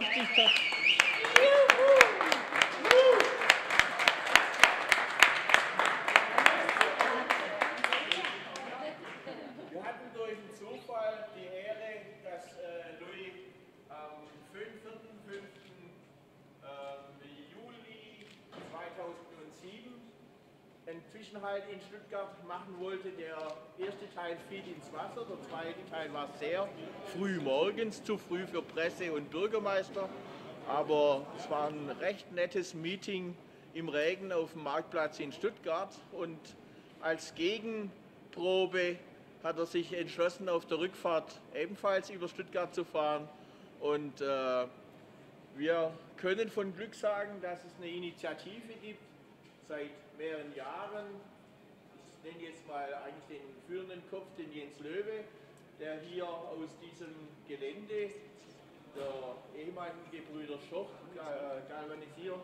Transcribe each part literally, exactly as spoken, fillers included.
dreihundertfünfzig. Wir hatten durch den Zufall die Ehre, dass äh, Louis am vierten fünften äh, Juli zweitausendsieben einen Zwischenhalt in Stuttgart machen wollte. Der erste Teil fiel ins Wasser, der zweite Teil war sehr früh morgens, zu früh für Presse und Bürgermeister. Aber es war ein recht nettes Meeting im Regen auf dem Marktplatz in Stuttgart und als Gegenprobe hat er sich entschlossen, auf der Rückfahrt ebenfalls über Stuttgart zu fahren. Und äh, wir können von Glück sagen, dass es eine Initiative gibt, seit mehreren Jahren. Ich nenne jetzt mal eigentlich den führenden Kopf, den Jens Löwe, der hier aus diesem Gelände der ehemaligen Gebrüder Schoch Galvanisier,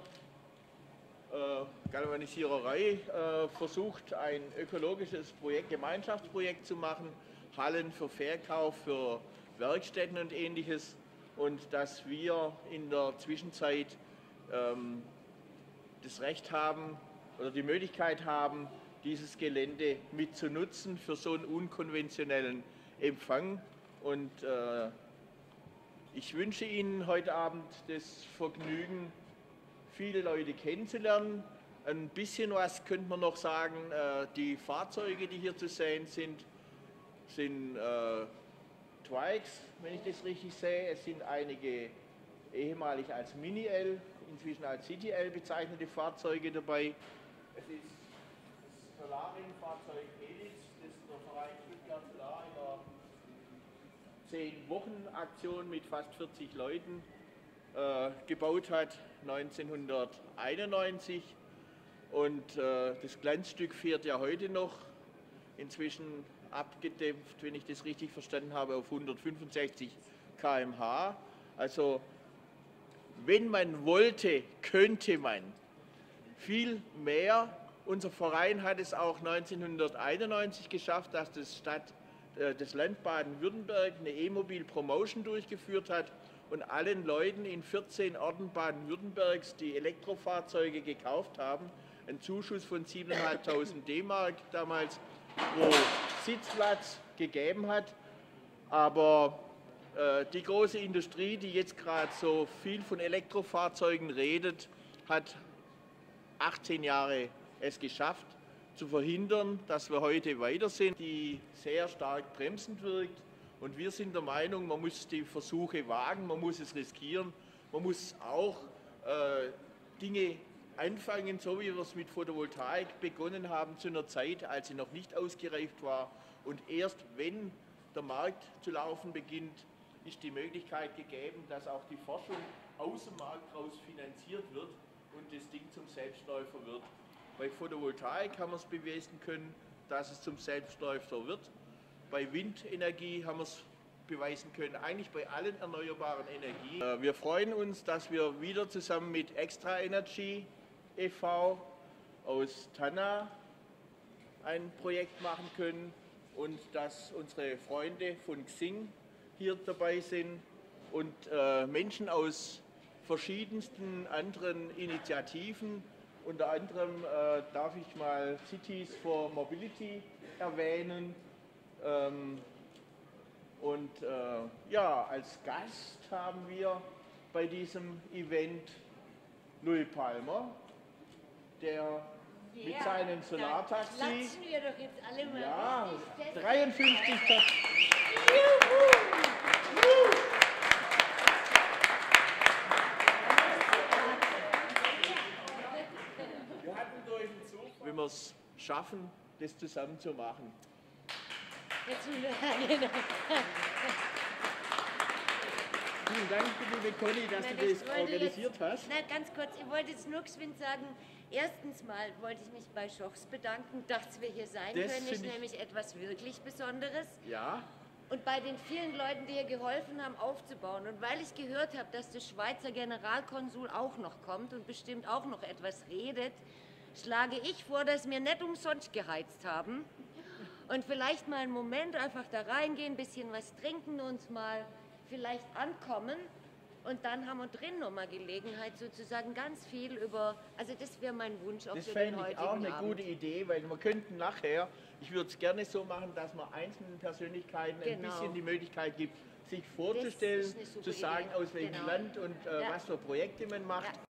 äh, Galvanisiererei äh, versucht, ein ökologisches Projekt, Gemeinschaftsprojekt zu machen, Hallen für Verkauf, für Werkstätten und Ähnliches, und dass wir in der Zwischenzeit ähm, das Recht haben oder die Möglichkeit haben, dieses Gelände mitzunutzen für so einen unkonventionellen Empfang. Und äh, ich wünsche Ihnen heute Abend das Vergnügen, viele Leute kennenzulernen. Ein bisschen was könnte man noch sagen, äh, die Fahrzeuge, die hier zu sehen sind, sind äh, Twikes, wenn ich das richtig sehe. Es sind einige ehemalig als Mini-L, inzwischen als City-L bezeichnete Fahrzeuge dabei. Es ist das Solarin-Fahrzeug Helix, das der Verein Stuttgart Solar in der zehn-Wochen-Aktion mit fast vierzig Leuten äh, gebaut hat, neunzehnhunderteinundneunzig. Und äh, das Glanzstück fährt ja heute noch, inzwischen abgedämpft, wenn ich das richtig verstanden habe, auf hundertfünfundsechzig Kilometer pro Stunde. Also wenn man wollte, könnte man viel mehr. Unser Verein hat es auch neunzehnhunderteinundneunzig geschafft, dass das, Stadt, äh, das Land Baden-Württemberg eine E-Mobil-Promotion durchgeführt hat und allen Leuten in vierzehn Orten Baden-Württembergs, die Elektrofahrzeuge gekauft haben, einen Zuschuss von siebentausendfünfhundert D-Mark damals pro Sitzplatz gegeben hat. Aber äh, die große Industrie, die jetzt gerade so viel von Elektrofahrzeugen redet, hat achtzehn Jahre es geschafft, zu verhindern, dass wir heute weiter sind, die sehr stark bremsend wirkt. Und wir sind der Meinung, man muss die Versuche wagen, man muss es riskieren, man muss auch äh, Dinge anfangen, so wie wir es mit Photovoltaik begonnen haben, zu einer Zeit, als sie noch nicht ausgereift war. Und erst wenn der Markt zu laufen beginnt, ist die Möglichkeit gegeben, dass auch die Forschung aus dem Markt raus finanziert wird und das Ding zum Selbstläufer wird. Bei Photovoltaik haben wir es beweisen können, dass es zum Selbstläufer wird. Bei Windenergie haben wir es beweisen können, eigentlich bei allen erneuerbaren Energien. Wir freuen uns, dass wir wieder zusammen mit Extra Energy e V aus Tanna ein Projekt machen können und dass unsere Freunde von Xing hier dabei sind und äh, Menschen aus verschiedensten anderen Initiativen. Unter anderem äh, darf ich mal Cities for Mobility erwähnen. Ähm, und äh, ja, als Gast haben wir bei diesem Event Louis Palmer, der ja, mit seinem Solartaxi, klatschen wir doch jetzt alle mal ja, dreiundfünfzig. Wir hatten durch den Zug, wenn wir es schaffen, das zusammen zu machen. Jetzt, genau. Vielen Dank, liebe Conny, dass Nein, du das wollte organisiert jetzt, hast. Na, ganz kurz, ich wollte jetzt nur geschwind sagen, erstens mal wollte ich mich bei Schochs bedanken, dass wir hier sein Das können, ist find ich- nämlich etwas wirklich Besonderes. Ja, Und bei den vielen Leuten, die hier geholfen haben, aufzubauen. Und weil ich gehört habe, dass der Schweizer Generalkonsul auch noch kommt und bestimmt auch noch etwas redet, schlage ich vor, dass wir nicht umsonst geheizt haben. Und vielleicht mal einen Moment einfach da reingehen, ein bisschen was trinken, uns mal vielleicht ankommen. Und dann haben wir drin nochmal Gelegenheit, sozusagen ganz viel über, also das wäre mein Wunsch auch Das für den fände heutigen ich auch eine Abend. gute Idee, weil wir könnten nachher, ich würde es gerne so machen, dass man einzelnen Persönlichkeiten ein Genau. bisschen die Möglichkeit gibt, sich vorzustellen, ist eine super zu sagen, Idee. aus welchem Genau. Land und äh, Ja. was für Projekte man macht. Ja.